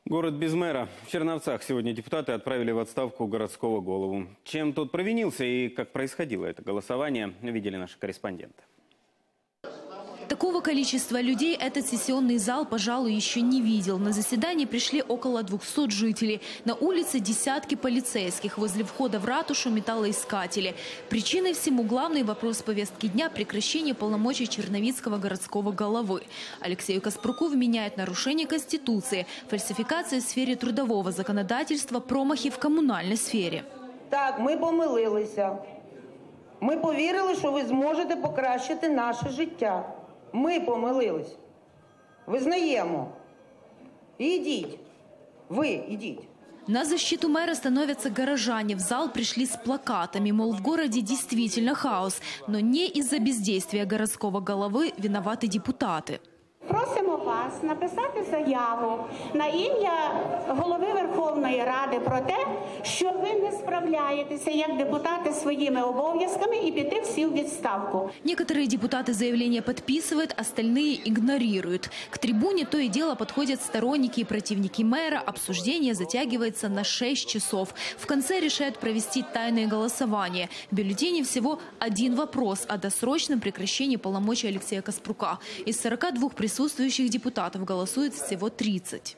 Город без мэра. В Черновцах сегодня депутаты отправили в отставку городского голову. Чем тот провинился и как происходило это голосование, видели наши корреспонденты. Такого количества людей этот сессионный зал, пожалуй, еще не видел. На заседание пришли около 200 жителей. На улице десятки полицейских. Возле входа в ратушу металлоискатели. Причиной всему главный вопрос повестки дня – прекращение полномочий черновицкого городского головы. Алексею Каспруку вменяют нарушение Конституции, фальсификации в сфере трудового законодательства, промахи в коммунальной сфере. Так, ми помилилися. Ми повірили, що ви зможете покращити наше життя. Ми помилились. Визнаємо. Ідіть. Ви ідіть. На защиту мэра становятся горожане. В зал пришли с плакатами, мол, в городе действительно хаос. Но не из-за бездействия городского головы виноваты депутаты. Просимо вас написати заяву на ім'я голови Верховної Ради про те, що ви не справляєтеся як депутати своїми обов'язками і піти всі в відставку. Некоторые депутаты заявления подписывают, остальные игнорируют. К трибуне то и дело подходят сторонники и противники мэра. Обсуждение затягивается на 6 часов. В конце решают провести тайное голосование. В бюллетене всего один вопрос о досрочном прекращении полномочий Алексея Каспрука. Из 42 присутствующих депутатов голосует всего 30.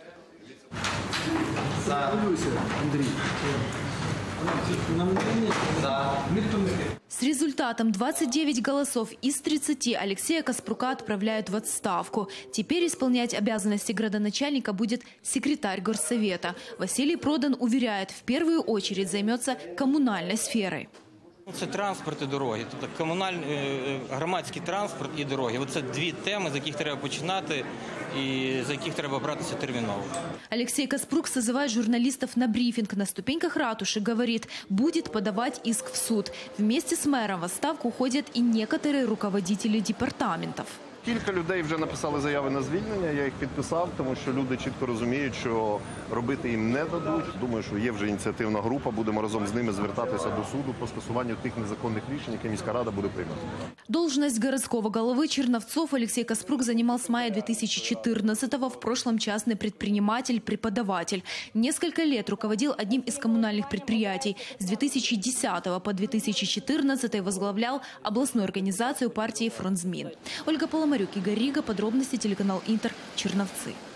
С результатом 29 голосов из 30 Алексея Каспрука отправляют в отставку. Теперь исполнять обязанности градоначальника будет секретарь горсовета. Василий Продан уверяет, в первую очередь займется коммунальной сферой. Це транспорт і дороги, тобто громадський транспорт і дороги. Це дві теми, з яких треба починати і за яких треба братися терміново. Алексей Каспрук созывает журналистов на брифинг. На ступеньках ратуши говорит, будет подавать иск в суд. Вместе с мэром в отставку уходят и некоторые руководители департаментов. Кілька людей вже написали заяви на звільнення, я їх підписав, тому що люди чітко розуміють, що робити їм не дадуть. Думаю, що є вже ініціативна група, будемо разом з ними звертатися до суду по скасуванню тих незаконних рішень, які міська рада буде приймати. Должность городского головы Черновцов Алексей Каспрук занимал с мая 2014-го, в прошлом частный предприниматель, преподаватель. Несколько лет руководил одним из коммунальных предприятий. С 2010 по 2014 возглавлял областную организацию партии «Фронт Змин». Ольга Поломарюк, Игорь Рига, подробности телеканал Интер, Черновцы.